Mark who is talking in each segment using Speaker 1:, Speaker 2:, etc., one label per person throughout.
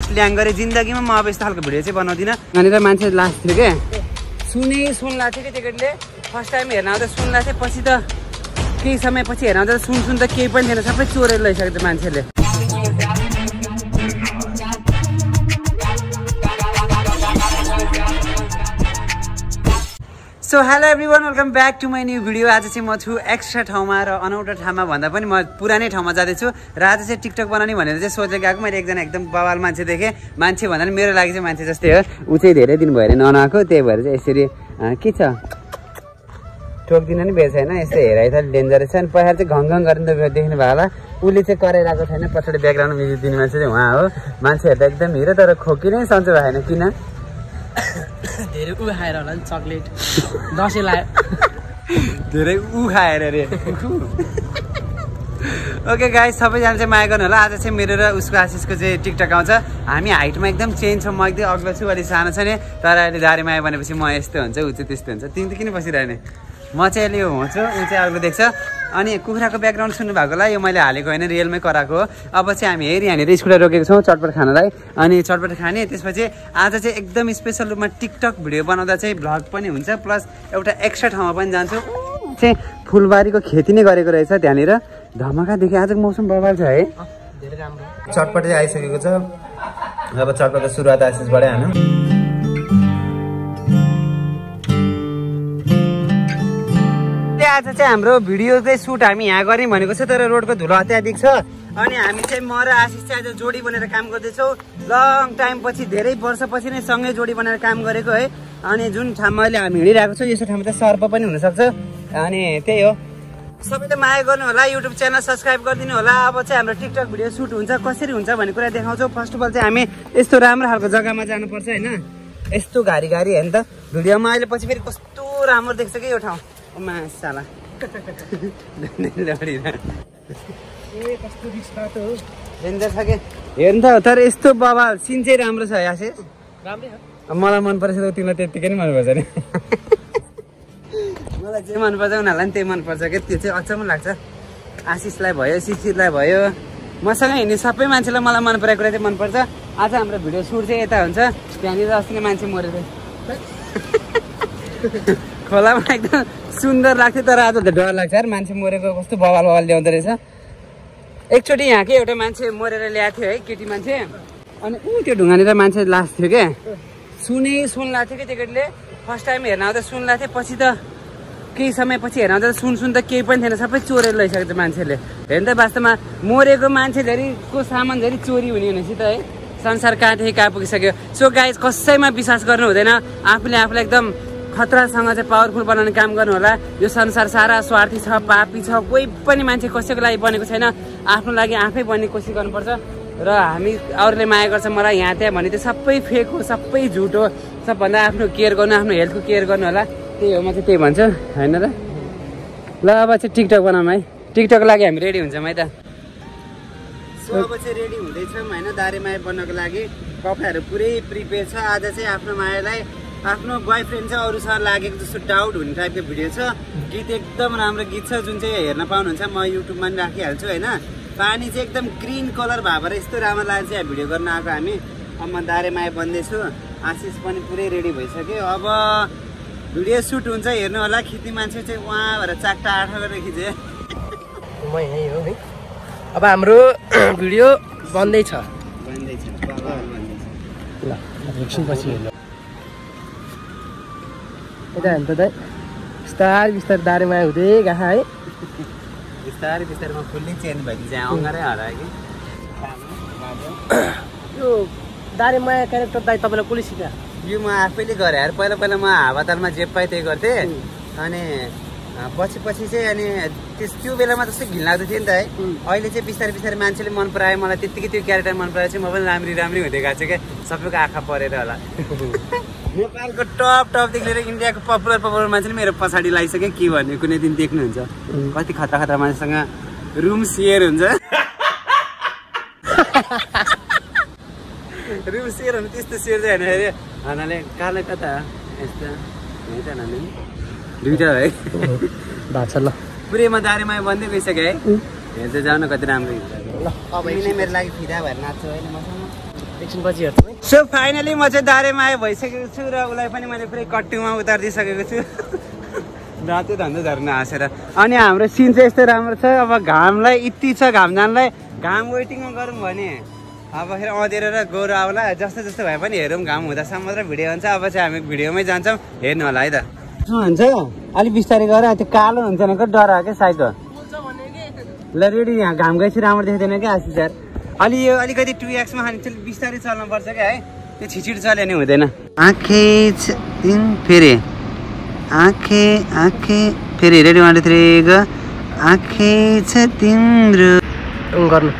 Speaker 1: Plan गरेँ जिन्दगीमा म अब यस्तो खालको भिडियो चाहिँ बनाउँदिनँ। यहाँनिर मान्छे लास्ट थियो क्या, सुन लाग्थ्यो कि टिकटले। फर्स्ट टाइम हेर्न आउँदा सुन लाग्थ्यो, पछि त केही समयपछि हेर्न आउँदा सुन त केही पनि थिएन, सबै चोरेर लैसकेको मान्छेले। So hello everyone, welcome back to my new video. आज चाहिँ म छु एक्स्ट्रा ठाउँमा र अनौठो ठाउँमा भन्दा पनि म पुरानै ठाउँमा जाँदैछु र आज चाहिँ टिकटक बनाउने भनेर चाहिँ सोचेर गएको। मैले एकजना एकदम बवाल मान्छे देखेँ, मान्छे भन्दा पनि मेरो लागि चाहिँ मान्छे जस्तै हो। ऊ चाहिँ धेरै दिन भयो अरे नआएको, त्यही भएर चाहिँ यसरी के छ ठोक्दिन नि बेर्छ होइन, यस्तो हेराइ त डेन्जरस छ। अनि पहिला चाहिँ घङ गरेर देख्नु भयो होला, उसले चाहिँ कराइरहेको छैन, पछाडि ब्याकग्राउन्ड म्युजिक दिने मान्छे चाहिँ उहाँ हो। मान्छेहरू त एकदम हिरो, तर खोकी नै सन्चो भएन किन?
Speaker 2: धेरै उ खाएर होला नि, चक्लेट दसैँ लायो
Speaker 1: धेरै उ खाएर अरे। ओके गाइस, सबैजना चाहिँ माया गर्नु होला। आज चाहिँ मेरो र उसको आशिषको चाहिँ टिकटक आउँछ। हामी हाइटमा एकदम चेन्ज छौँ, म एकदम अग्लो छु, अलिक सानो छ नि, तर अहिले दारी माया भनेपछि म यस्तो हुन्छ, ऊ चाहिँ त्यस्तो हुन्छ। तिमी त किन बसिरहने? म चाहिँ अहिले हुन्छु, ऊ चाहिँ अग्लो देख्छ। अनि कुखुराको ब्याकग्राउन्ड सुन्नु भएको होला, यो मैले हालेको होइन, रियलमै कराएको हो। अब चाहिँ हामी यहाँनिर स्कुटर रोकेको छौँ चटपट खानलाई, अनि चटपट खाने। त्यसपछि आज चाहिँ एकदम स्पेसल रूपमा टिकटक भिडियो बनाउँदा चाहिँ भ्लग पनि हुन्छ, प्लस एउटा एक्स्ट्रा ठाउँमा पनि जान्छु। चाहिँ फुलबारीको खेती नै गरेको रहेछ त्यहाँनिर, धमाकादेखि आजको मौसम बवाल छ है,
Speaker 2: धेरै राम्रो।
Speaker 1: चटपट चाहिँ आइसकेको छ। अब चटपट सुरुवात आशिषबाटै हानु। आज चाहिँ हाम्रो भिडियो चाहिँ सुट हामी यहाँ गर्ने भनेको छ, तर रोडको धुलो अत्याधिक छ। अनि हामी चाहिँ म र आशिष चाहिँ आज जोडी बनेर काम गर्दैछौँ। लङ टाइम पछि, धेरै वर्षपछि नै सँगै जोडी बनाएर काम गरेको है। अनि जुन ठाउँमा अहिले हामी हिँडिरहेको छौँ, यस्तो ठाउँमा चाहिँ सर्प पनि हुनसक्छ। अनि त्यही हो, सबैले माया गर्नु होला, युट्युब च्यानल सब्सक्राइब गरिदिनु होला। अब चाहिँ हाम्रो टिकटक भिडियो सुट हुन्छ, कसरी हुन्छ भन्ने कुरा देखाउँछौँ। फर्स्ट अफ अल चाहिँ हामी यस्तो राम्रो खालको जग्गामा जानुपर्छ होइन, यस्तो घारी हेर्नु त भिडियोमा। अहिले पछि फेरि कस्तो राम्रो देख्छ कि यो ठाउँ, मासाला डेन्जर छ कि हेर्नु त। तर यस्तो बवाल सिन चाहिँ राम्रो छ आशिष, मलाई मनपर्छ। तिमीलाई त्यत्तिकै नै मनपर्छ नि, मलाई जे मनपर्छ उनीहरूलाई पनि त्यही मनपर्छ कि, त्यो चाहिँ अचम्म लाग्छ। आशिषलाई भयो, शिशिरलाई भयो, मसँग हिँड्ने सबै मान्छेलाई मलाई मन परेको कुरा चाहिँ मनपर्छ। आज हाम्रो भिडियो सुट चाहिँ यता हुन्छ, त्यहाँनिर अस्तिको मान्छे मरेर खोलामा एकदम सुन्दर लाग्थ्यो, तर आज त डर लाग्छ यार, मान्छे मरेको कस्तो बवाल ल्याउँदो रहेछ। एकचोटि यहाँकै एउटा मान्छे मरेर ल्याएको थियो है, केटी मान्छे। अनि त्यो ढुङ्गानिर मान्छे लास्ट थियो क्या, सुन लाग्थ्यो कि टिकटले। फर्स्ट टाइम हेर्न आउँदा सुन लाग्थ्यो, पछि त केही समयपछि हेर्न आउँदा सुन त केही पनि थिएन, सबै चोरेर लैसकेको मान्छेले। हेर्नु त वास्तवमा मरेको मान्छे झरीको सामान झरी चोरी हुने भनेपछि त है, संसार कहाँदेखि कहाँ पुगिसक्यो। सो गाइस, कसैमा विश्वास गर्नु हुँदैन, आफूले आफूलाई एकदम खतरासँग चाहिँ पावरफुल बनाउने काम गर्नु होला। यो संसार सारा स्वार्थी छ, पापी छ, कोही पनि मान्छे कसैको लागि बनेको छैन, आफ्नो लागि आफै बन्ने कोसिस गर्नुपर्छ। र हामी अरूले माया गर्छ मलाई यहाँ त्यहाँ भने त्यो सबै फेक हो, सबै झुट हो। सबभन्दा आफ्नो केयर गर्नु, आफ्नो हेल्थको केयर गर्नु होला, त्यही हो। म चाहिँ त्यही भन्छु होइन र। ल अब चाहिँ टिकटक बनाऊँ है, टिकटकको लागि हामी रेडी हुन्छौँ है त। सो अब चाहिँ रेडी हुँदैछौँ होइन, दारे माया बन्नको लागि। कपडाहरू पुरै प्रिपेयर छ। आज चाहिँ आफ्नो मायालाई, आफ्नो बोयफ्रेन्ड चाहिँ अरूसँग लागेको जस्तो डाउट हुने टाइपको भिडियो छ। गीत एकदम राम्रो गीत छ, जुन चाहिँ हेर्न पाउनुहुन्छ, म युट्युबमा पनि राखिहाल्छु होइन। पानी चाहिँ एकदम ग्रिन कलर भएर यस्तो राम्रो लागेर चाहिँ भिडियो गर्न आएको हामी। अब म दारे माया बन्दैछु, आशिष पनि पुरै रेडी भइसक्यो। अब भिडियो सुट हुन्छ, हेर्नु होला। खिच्ने मान्छे चाहिँ उहाँ भएर चाक्टा आठ गरेर खिचेँ
Speaker 2: म यहीँ हो है। अब हाम्रो भिडियो बन्दैछ ल, एकछिनपछि यता हेर्नु त दाइ, बिस्तारै बिस्तारै दारे माया हुँदै गएको है।
Speaker 1: बिस्तारै बिस्तारैमा फुल्ली चेन्ज भइदिन्छ, अँगारै हरा कि
Speaker 2: यो दारे माया क्यारेक्टर दाइ तपाईँलाई कसले सिकायो?
Speaker 1: यो म आफैले गरेँ यार। पहिला म हावातालमा जे पाएँ त्यही गर्थेँ, अनि पछि चाहिँ अनि त्यो बेलामा त्यस्तो घिनलाग्दो थियो नि त है। अहिले चाहिँ बिस्तारै बिस्तारै मान्छेले मन परायो, मलाई त्यत्तिकै त्यो क्यारेक्टर मन परायो चाहिँ म पनि राम्री हुँदै गएको छु क्या, सबैको आँखा परेर होला। नेपालको टपदेखि लिएर इन्डियाको पपुलर मान्छेले मेरो पछाडि लगाइसक्यो, के भन्ने कुनै दिन देख्नुहुन्छ। कति खतरा मान्छेसँग रुम सेयर हुन्छ, रुम सेयर हुनु त्यस्तो सेयर चाहिँ होइन अरे। हनाले कालो कता यस्तो दुइटा है
Speaker 2: भएको छ ल,
Speaker 1: पुरै म दारे माया बन्दै गइसक्यो है। हेर्दै जानु कति राम्रो हिँड्छ। अब यिनै मेरो लागि फिदा भएर नाच्छु होइन मसँग।
Speaker 2: एकछिनपछि हेर्छु है।
Speaker 1: सो फाइनली म चाहिँ दारेमाया भइसकेको छु र उसलाई पनि मैले पुरै कट्टुमा उतारिदिइसकेको छु रातो धन्दा झर्न हाँसेर। अनि हाम्रो सिन चाहिँ यस्तो राम्रो छ, अब घामलाई यति छ घाम जानलाई, घाम वेटिङमा गरौँ भने अब फेरि अँधेरो र गोरो आउला, जस्तो जस्तो भए पनि हेरौँ, घाम हुँदासम्म मात्र भिडियो हुन्छ। अब चाहिँ हामी भिडियोमै जान्छौँ, हेर्नु होला है त। हुन्छ अलिक बिस्तारै गर, त्यो कालो हुन्छ भनेको डर क्या साइड हो ल। रेडी यहाँ घाम गएपछि राम्रो देख्दैन क्या आशिष यार। अलि यो अलिकति 2x मा बिस्तारै चल्नुपर्छ क्या है, त्यो छिटो चल्यो नि हुँदैन। आँखे फेरि आँखे आँखे फेरि रेडी 1 2 3 ग। आँखे छ तिम्रो
Speaker 2: गर्नु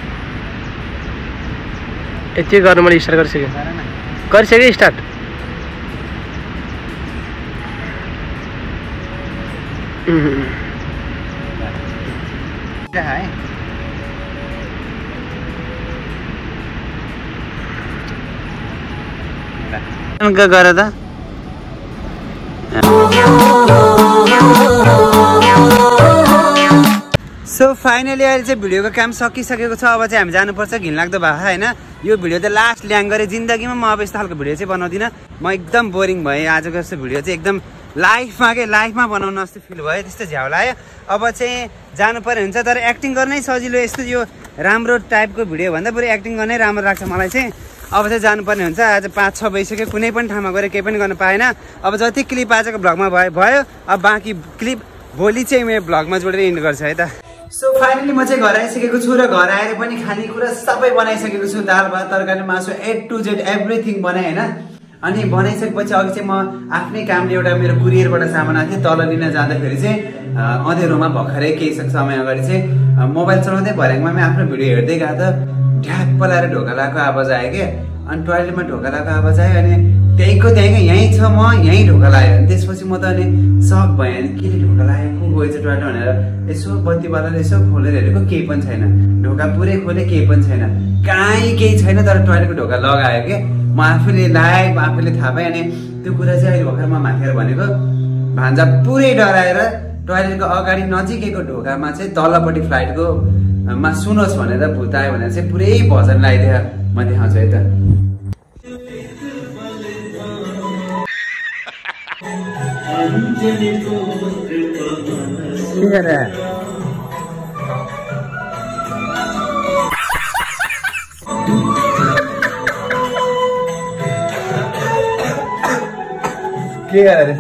Speaker 2: यति गर्नु मैले स्टार्ट गरिसकेँ स्टार्ट।
Speaker 1: गर त सो फाइनली अहिले चाहिँ भिडियोको काम सकिसकेको छ। अब चाहिँ हामी जानुपर्छ, घिनलाग्दो भएको होइन यो भिडियो त लास्ट ल्याङ गरेँ जिन्दगीमा। म अब यस्तो खालको भिडियो चाहिँ बनाउँदिनँ, म एकदम बोरिङ भएँ। आजको जस्तो भिडियो चाहिँ एकदम लाइफमा बनाउन जस्तो फिल भयो, त्यस्तो झ्याउ लाग्यो। अब चाहिँ जानु पर्ने हुन्छ, तर एक्टिङ गर्नै सजिलो, यस्तो यो राम्रो टाइपको भिडियो भन्दा बरु एक्टिङ गर्नै राम्रो लाग्छ मलाई चाहिँ। अब चाहिँ जानुपर्ने हुन्छ, आज 5-6 भइसक्यो, कुनै पनि ठाउँमा गएर केही पनि गर्न पाएन। अब जति क्लिप आजको भ्लगमा भयो, अब बाँकी क्लिप भोलि चाहिँ मेरो भ्लगमा जोडेर इन्ड गर्छ है त। सो फाइनली म चाहिँ घर आइसकेको छु र घर आएर पनि खानेकुरा सबै बनाइसकेको छु, दाल भात तरकारी मासु A to Z एभ्रिथिङ बनाएँ होइन। अनि बनाइसकेपछि अघि चाहिँ म आफ्नै कामले एउटा मेरो कुरियरबाट सामान आएको थिएँ, तल लिन जाँदाखेरि चाहिँ अँधेरोमा भर्खरै केही समय अगाडि चाहिँ मोबाइल चलाउँदै भर्याङमा आफ्नो भिडियो हेर्दै गएको त ढ्याप्प लाएर ढोका लगाएको आवाज आयो क्या। अनि टोइलेटमा ढोका लगाएको आवाज आयो, अनि त्यहीँको यहीँ छ, म यहीँ ढोका लाग्यो। अनि त्यसपछि म त अनि सक भएँ, अनि के ढोका लाग्यो, को गएछ टोइलेट भनेर यसो बत्तीवालाले यसो खोलेर हेरेको केही पनि छैन, ढोका पुरै खोले केही पनि छैन, कहीँ केही छैन, तर टोइलेटको ढोका लगायो क्या। म आफूले लगाएँ, आफूले थाहा पाएँ। अनि त्यो कुरा चाहिँ अहिले भर्खर म माथिबाट भनेको भान्जा पुरै डराएर टोइलेटको अगाडि नजिकैको ढोकामा चाहिँ तलपट्टि फ्लाइटको मा सुनोस् भनेर भूत आयो भनेर चाहिँ पुरै भजन लगाइदियो। म देखाउँछु है त। के गरेर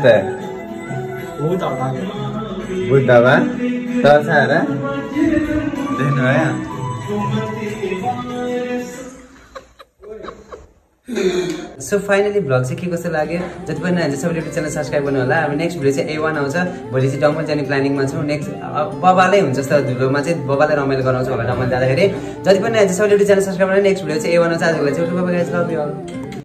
Speaker 1: बुढ्दामा तर्साएर देख्नु भयो। सो फाइनली भ्लग चाहिँ के कस्तो लाग्यो, जति पनि नयाँ सबैले युट्युब च्यानल सब्सक्राइब गर्नु होला। अब नेक्स्ट भिडियो चाहिँ A1 आउँछ, भोलि चाहिँ डम्बल जाने प्लानिङमा छौँ। नेक्स्ट बबालै हुन्छ जस्तो धुलोमा चाहिँ बबालाई रमाइलो गराउँछु होला डम्बल जाँदाखेरि। जति पनि नयाँ सबैले युट्युब च्यानल सब्सक्राइब गर्नु, नेक्स्ट भिडियो चाहिँ A1 आउँछ। आजको लागि चाहिँ